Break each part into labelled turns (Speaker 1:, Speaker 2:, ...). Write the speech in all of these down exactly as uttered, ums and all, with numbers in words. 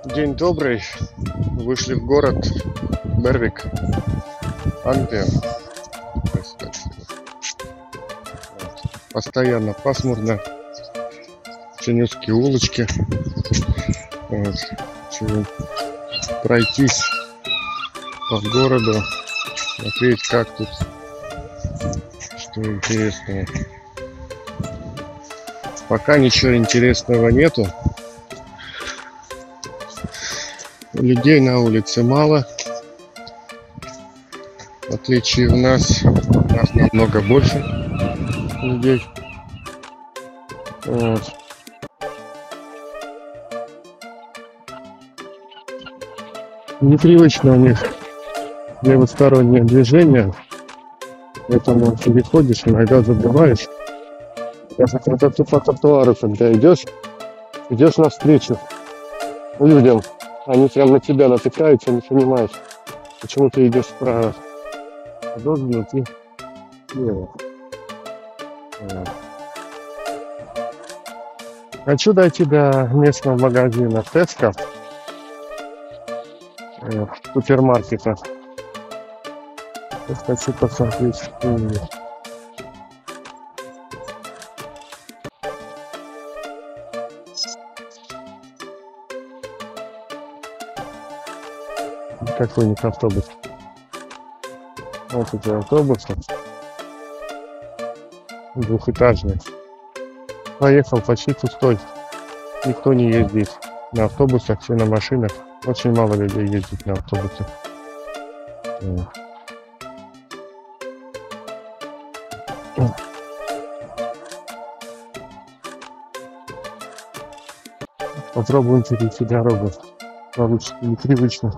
Speaker 1: День добрый. Вышли в город Бервик, Англия. Вот. Постоянно пасмурно. Очень узкие улочки. Вот. Решили пройтись по городу, смотреть, как тут, что интересного. Пока ничего интересного нету. Людей на улице мало. В отличие от нас, у нас намного больше людей. Вот. Непривычно у них левостороннее движение, поэтому переходишь, иногда забываешь. Даже по тротуару, когда идешь, идешь навстречу людям, они прям на тебя натыкаются, не понимаешь, почему ты идешь справа, а должен идти слева. Вот. Хочу дойти до местного магазина Tesco, э, супермаркета. Хочу посмотреть, что есть. Какой-нибудь автобус. Вот эти автобусы. Двухэтажный. Поехал почти пустой. Никто не ездит на автобусах, все на машинах. Очень мало людей ездит на автобусах. Попробуем перейти дорогу. Получится непривычно.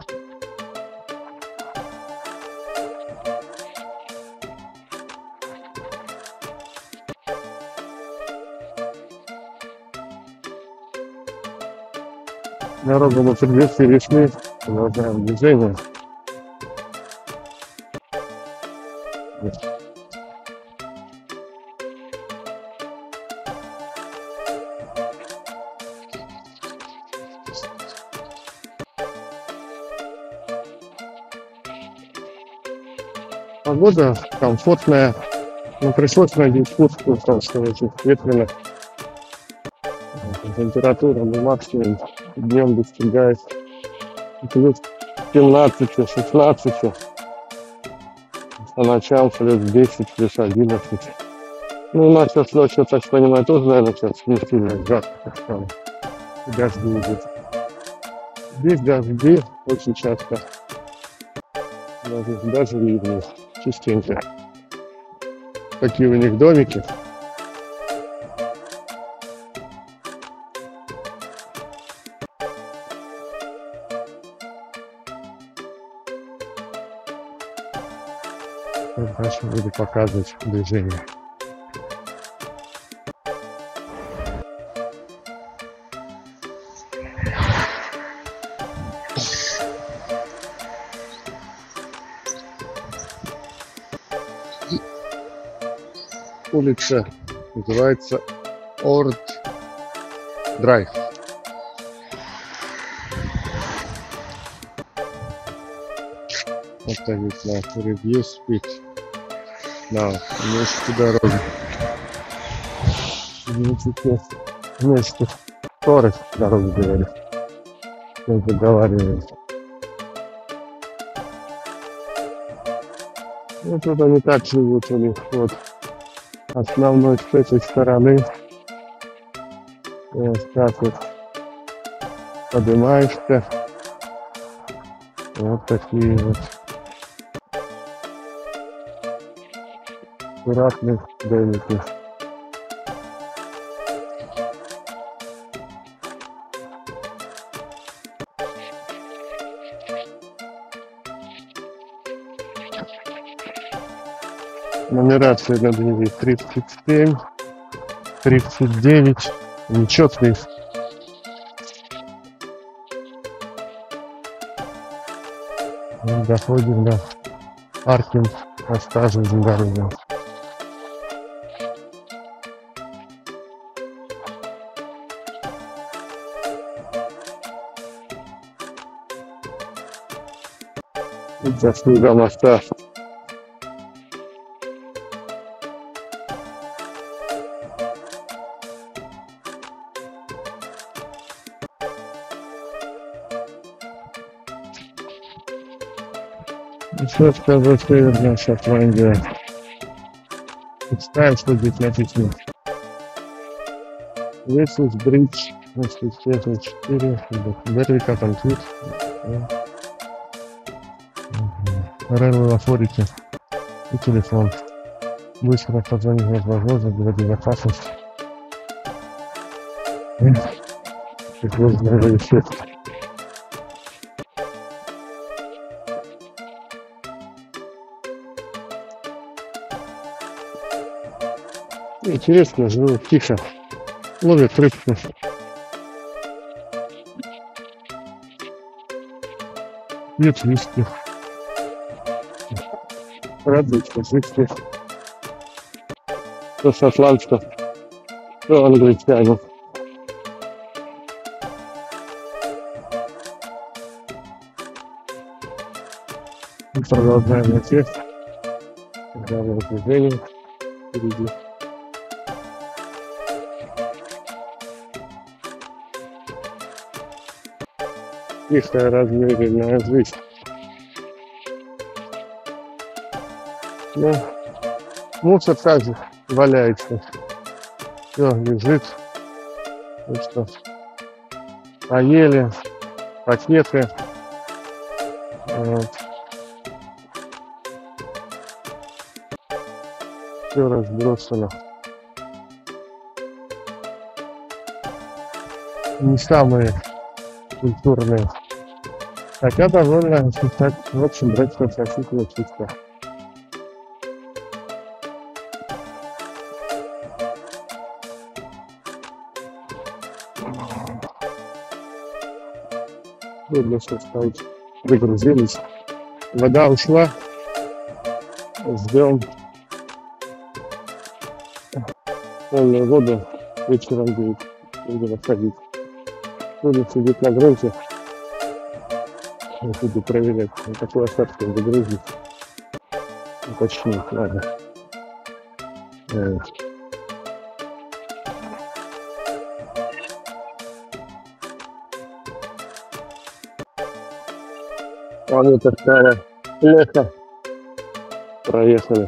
Speaker 1: Дорогу мы перешли, продолжаем движение. Погода комфортная, но пришлось найти куртку, потому что очень ветрено. Температура на максимум днем достигает плюс семнадцать-шестнадцать, по ночам плюс десять, плюс одиннадцать. Ну, у нас сейчас ночью, так понимаю, тоже, наверное, сейчас не сильно жарко, там дожди идут. Здесь дожди очень часто, даже, даже ливни, частенько. Такие у них домики. Дальше буду показывать движение. Улица называется Орд Драйв. Вот так вот на ревью спит. На вместе дороги. Вместе скорость дороги говорю. Я заговариваю. Ну тут они так живут у них. Вот основной с этой стороны. Вот так вот поднимаешься. Вот такие вот аккуратные домики. Нумерация на двери тридцать семь, тридцать девять, нечетный. Мы доходим до паркинг моста железнодорожного. Заслуга моста. Еще сказать, Северная Шотландия. Представим, что здесь написано. Весус Бридж, четыре, Бервика там тут. Railway Authority и телефон. Быстро позвонить возможно для безопасности. Как можно решить. Интересно, живут тихо, ловят рыбку. Пьют виски. Радуются виски. То шотландцев, то англичанин. Мы продолжаем идти. Главное движение впереди. Тихая, размеренная жизнь. Ну, мусор также валяется. Все лежит. Ну что, поели, пакеты. Вот. Все разбросано. Не самые культурные. Хотя довольно, так, в общем, брать относительно чисто. Трудно составить. Загрузились. Вода ушла. Ждем полную воду. Вечером будет. Будем отходить. Буду сидеть на грунте. Буду проверять, на какую осадку загрузить. Уточнить надо. Вот. А вот такая леха. Проехали.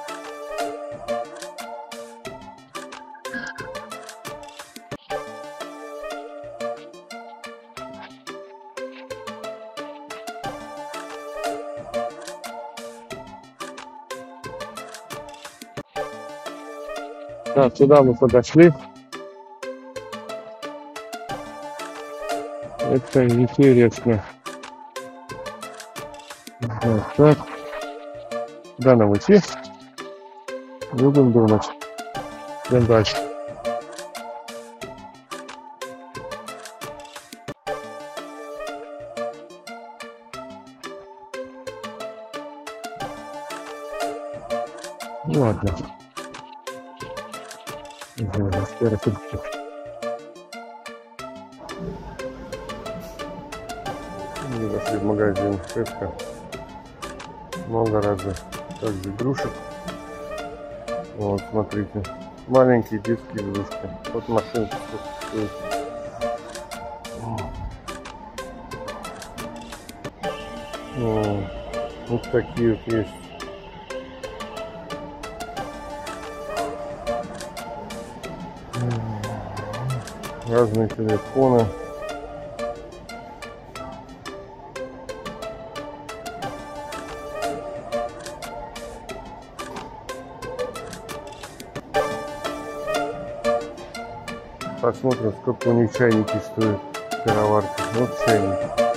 Speaker 1: Так, сюда мы подошли. Это интересно. Вот так. Куда нам идти? Будем думать. Идем дальше. Ну ладно. Мы зашли в магазин Tesco. Много разных также игрушек. Вот, смотрите. Маленькие детские игрушки. Вот машинки. Вот такие вот есть. Разные телефоны. Посмотрим, сколько у них чайники стоят. Короварки. Вот чайник.